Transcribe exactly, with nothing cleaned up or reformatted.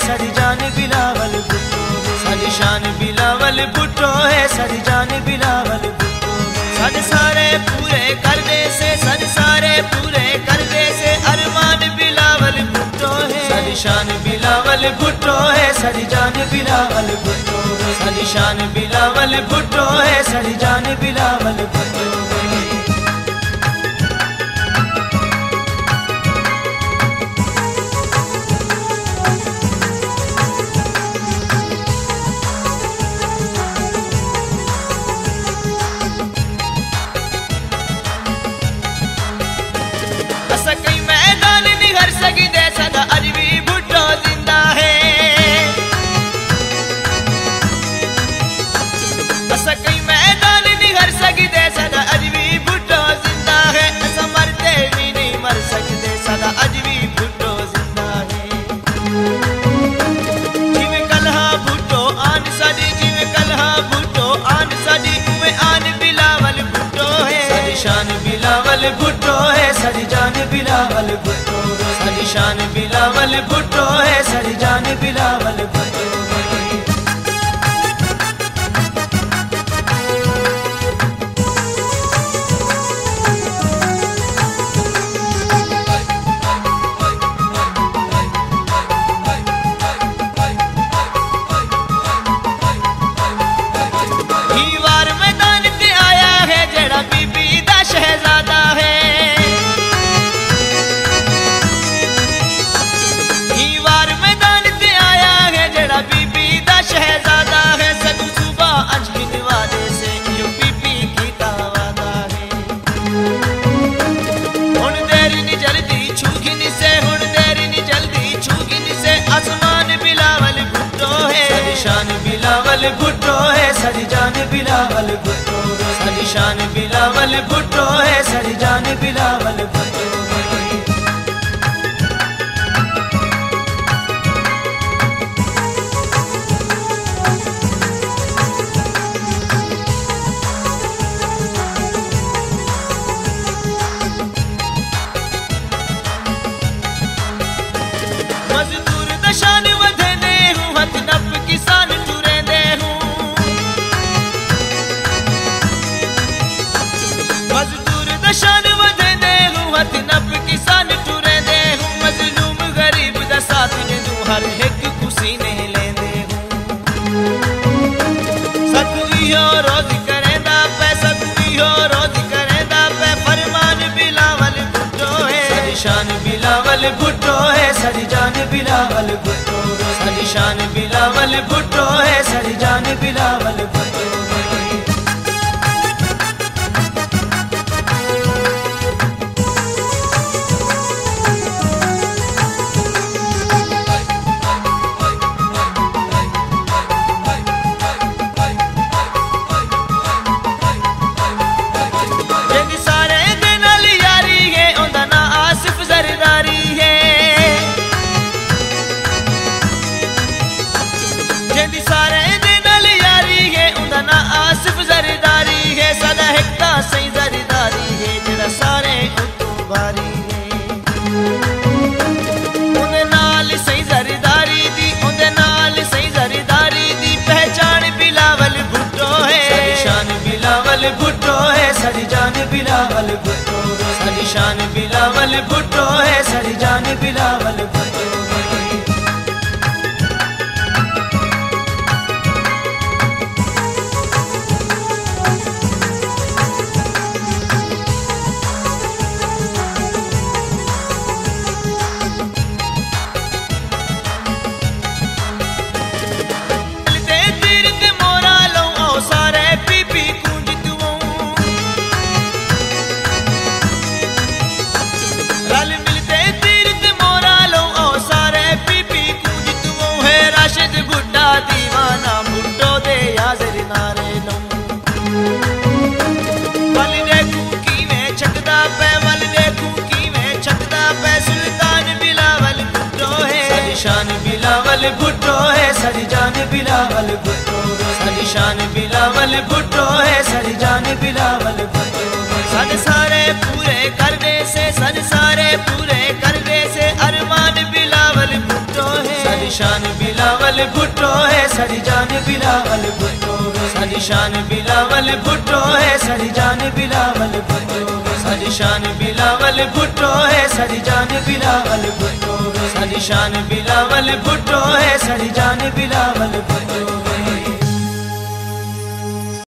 सारी जान बिलावल भुट्टो। साडी शान बिलावल भुट्टो है, सारी जान बिलावल भुट्टो। सारे सारे पूरे कर दे से, सारे सारे पूरे कर दे से अरमान बिलावल भुट्टो है। साडी शान बिलावल भुट्टो है, सारी जान बिलावल भुट्टो। साडी शान बिलावल भुट्टो है, सारी जान बिलावल भुट्टो। शान बिलावल भुट्टो है, सारी जान बिलावल भुट्टो। साडी शान बिलावल भुट्टो है, सारी जान बिलावल भुट्टो। शान बिलावल भुट्टो है, सारी जान बिलावल भुट्टो। साडी शान बिलावल भुट्टो है, सारी जान बिलावल भुट्टो। मजदूर दशान वधने हूँ, हथ नप किसान टुरे दे हूँ। मजदूर दशान वधने हूँ, हथ नप किसान टुरे दे हूँ। मजलूम गरीब दा साथ देनू, हर एक खुशी ने लेंदे हूँ। सतू इहो रोज करेंदा पे, सतू इहो रोज करेंदा पे। फरमान बिलावल भुट्टो है, साडी शान बिलावल भुट्टो है, सारी जान बिलावल भुट्टो। साडी शान बिलावल भुट्टो है, सारी जान बिलावल भुट्टो। सही जरदारी है, जड़ा सारे उतो बारी है। उनदे नाल सही जरदारी दी, उनदे नाल सही जरदारी दी। पहचान बिलावल भुट्टो है, साडी शान बिलावल भुट्टो है, सारी जान बिलावल भुट्टो। साडी शान बिलावल भुट्टो है, सारी जान बिलावल भुट्टो। दीवाना भुट्टो दे याजर नारे लो। वल देखूं कीवें छकदा पे, वल देखूं कीवें छकदा पे। सुल्तान बिलावल भुट्टो है, साडी शान बिलावल भुट्टो है, सारी जान बिलावल भुट्टो। साडी शान बिलावल भुट्टो है, सारी जान बिलावल भुट्टो। सारे सारे पूरे कर दे से, सारे सारे पूरे कर दे से अरमान बिलावल भुट्टो है। साडी शान बिलावल भुट्टो है, साडी जान बिलावल भुट्टो है। साडी शान बिलावल भुट्टो है, साडी जान बिलावल भुट्टो है। साडी शान बिलावल भुट्टो है, साडी जान बिलावल भुट्टो है। साडी शान बिलावल भुट्टो है, साडी जान बिलावल भुट्टो है।